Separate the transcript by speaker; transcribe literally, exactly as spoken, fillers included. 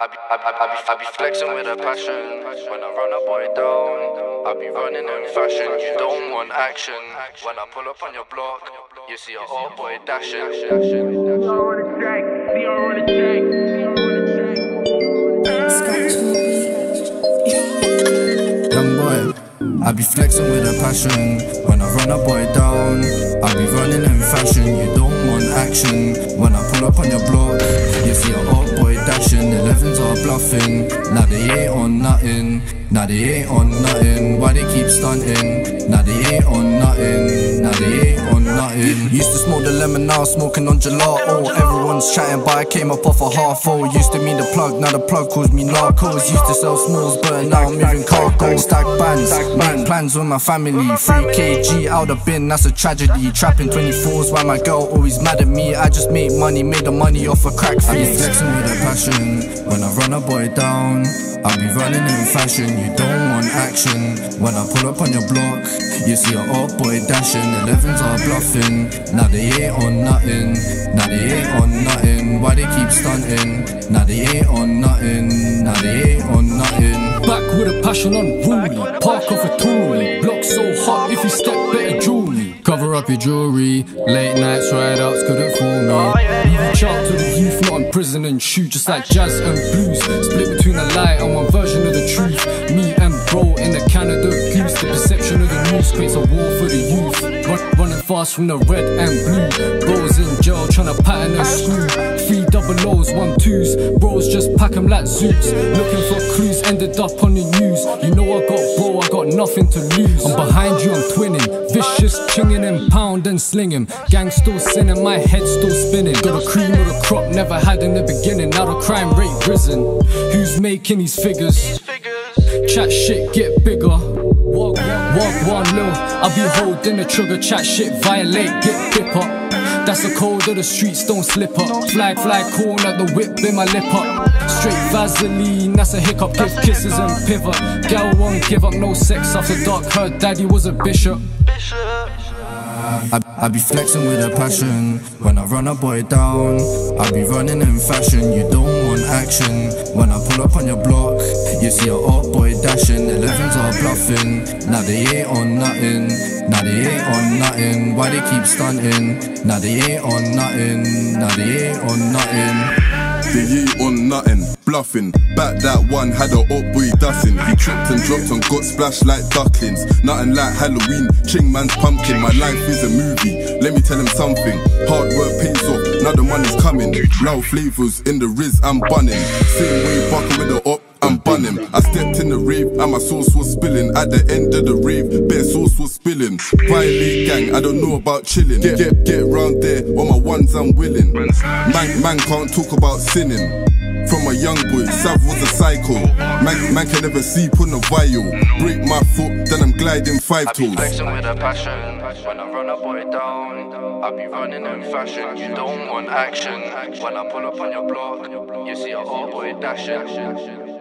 Speaker 1: I be, I, I, I, be, I be flexing with a passion. When I run a boy down, I be running in fashion. You don't want action. When I pull up on your block, you see a old boy dashing.
Speaker 2: Young boy, I be flexing with a passion. When I run a boy down, I be running in fashion. You don't want action. When I pull up on your block, you see a old boy dashing. Elevens are bluffing. Now they ain't on nothing. Now they ain't on nothing. Why they keep stunting? Now they ain't on nothing. Now they ain't on nothing. Used to smoke the lemon, now smoking on gelato. Everyone's chatting, but I came up off a half full. Used to mean the plug, now the plug calls me narcos. Used to sell smalls, but now I'm moving cargo. Stack bands, make plans with my family. three K G out the bin, that's a tragedy. Trapping twenty-fours, why my girl always mad at me? I just make money, made the money off a crack fee. I be flexing with a passion. When I run a boy down, I be running in fashion. You don't want action. When I pull up on your block, you see a old boy dashing. Elevens are bluffing. Now they ain't on nothing. Now they ain't on nothing. Why they keep stunting? Now they ain't on nothing. Now they ain't on nothing.
Speaker 3: Back with a passion unruly. Park off a Tory. Block so hot, if you step better jewelry. Cover up your jewelry. Late nights, ride outs couldn't fool me. Reach out to the youth, not in prison and shoot. Just like jazz and blues. Split between the light and one version of the truth. Me and bro in the Canada goose. The perception of the news creates a war for the youth. Run, running fast from the red and blue. Bros in jail trying to pattern and screw. Three double O's, one twos. Bros just pack 'em like zoots. Looking for clues, ended up on the news. You know I got bro, I got nothing to lose. I'm behind you, I'm twinning. Vicious chinging and pound and slinging. Gang still sinning, my head still spinning. Got a cream or the crop, never had in the beginning. Now the crime rate risen. Who's making these figures? Chat shit, get bigger. Walk, walk one low. I be holding the trigger. Chat shit, violate, get dipper. That's the code of the streets, don't slip up. Fly, fly, corn at the whip, in my lip up. Straight Vaseline, that's a hiccup. Give kisses and pivot. Gal won't give up, no sex after dark. Her daddy was a bishop.
Speaker 2: I, I be flexing with a passion. When I run a boy down, I be running in fashion. You don't want action. When I pull up on your block, you see a old boy dashing. Elevens are bluffing. Now they ain't on nothing. Now they ain't on nothing. Why they keep stunting? Now they ain't on nothing. Now they ain't on nothing.
Speaker 4: They ain't on nothing, bluffing. Back that one, had a up boy dusting. He tripped and dropped and got splashed like ducklings. Nothing like Halloween, Ching man's pumpkin. My life is a movie, let me tell him something. Hard work pays off, now the money's coming. Loud flavors in the Riz, I'm bunning. Same way buckle with the up, I'm bunning. I stepped in the rave and my sauce was spilling. At the end of the rave, bare sauce was spilling. Violate gang, I don't know about chilling. Get, get, get round there, on my ones I'm willing. Man, man can't talk about sinning. From a young boy, Sav was a psycho. Man, man can never sleep on a vial. Break my foot, then I'm gliding five toes.
Speaker 1: I be flexing with a passion. When I run a boy down, I be running in fashion. You don't want action. When I pull up on your block, you see a old boy dashing.